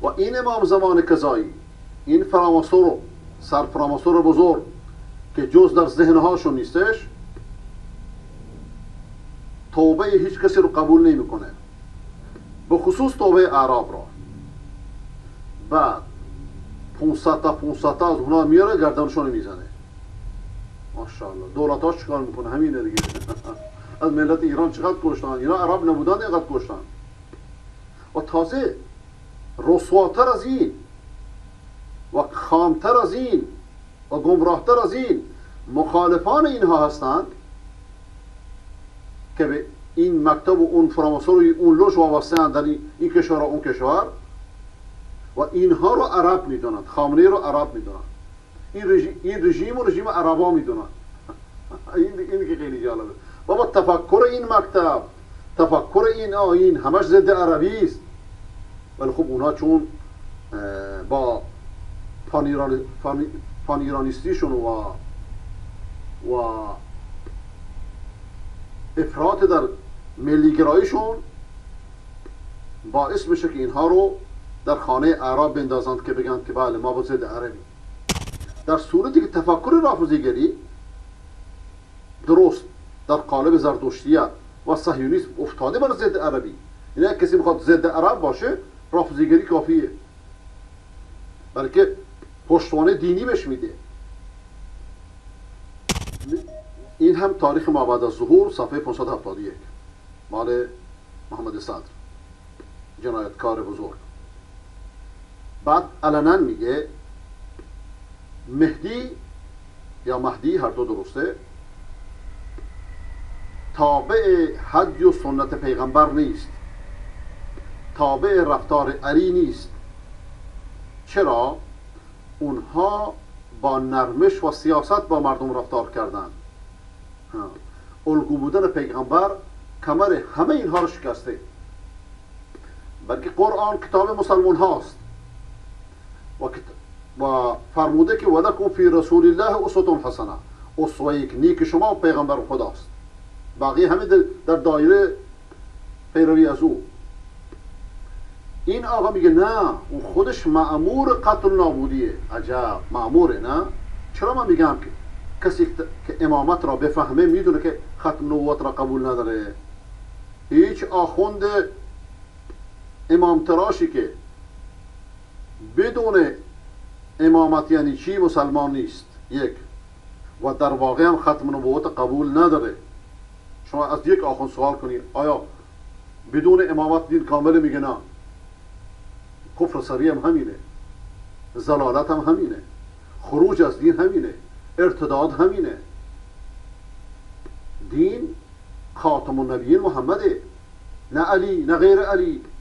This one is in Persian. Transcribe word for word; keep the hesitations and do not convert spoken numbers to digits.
این امام زمان کذایی، این فراماسور سر فراماسور بزرگ که جز در ذهنهاشون نیستش، توبه هیچ کسی رو قبول نمیکنه، به خصوص توبه اعراب را. بعد پانصد تا پانصد تا از اونا میاره گردنشون میزنه. ماشاءالله دولتاش چیکار میکنه؟ همینه دیگه. از ملت ایران چقدر کشتن، اینا عرب نبودن اینقدر کشتن. و تازه رسواتر از این و خامتر از این و گمراهتر از این مخالفان اینها هستند که به این مکتب و اون فراماسور و اون لوش وابسته در این کشور و اون کشور و اینها رو عرب میدونند، خامنه‌ای رو عرب میدونند، این رژیم این رژیم و رژیم عربا میدونند. این این که خیلی جالبه. بابا تفکر این مکتب، تفکر این آیین همش ضد عربی است. ولی خب اونها چون با پانیران پانیرانیستیشون و و افراط در ملیگراییشون باعث میشه که اینها رو در خانه اعراب بندازند که بگن که بله ما با ضد عربی. در صورتی که تفکر رافضیگری درست در قالب زرتشتیت و صهیونیسم افتاده بر ضد عربی، یعنی کسی میخواد ضد عرب باشه رافضیگری کافیه، بلکه پشتوانه دینی بهش میده. این هم تاریخ ما بعد از ظهور صفحه پانصد و هفتاد و یک مال محمد صدر، جنایتکار بزرگ. بعد علنا میگه مهدی یا مهدی هر دو درسته، تابع هدی و سنت پیغمبر نیست، تابع رفتار علی نیست. چرا؟ اونها با نرمش و سیاست با مردم رفتار کردن. الگو بودن پیغمبر کمر همه اینها رو شکسته. بلکه قرآن کتاب مسلمان هاست و, و فرموده که ولکم فی رسول الله اسوة حسنه، اسوه نیک شما و پیغمبر خداست، باقی همه در دایره پیروی از او. این آقا میگه نه، اون خودش مأمور قتل نابودیه. عجب، مأموره. نه چرا من میگم که کسی که امامت را بفهمه میدونه که ختم نبوت را قبول نداره. هیچ آخوند امام تراشی که بدون امامت یعنی چی مسلمان نیست، یک، و در واقع هم ختم نبوت قبول نداره. شما از یک آخوند سوال کنید آیا بدون امامت دین کامل؟ میگه نه. کفر سری هم همینه، ضلالت هم همینه، خروج از دین همینه، ارتداد همینه. دین خاتم النبیین محمده، نه علی نه غیر علی.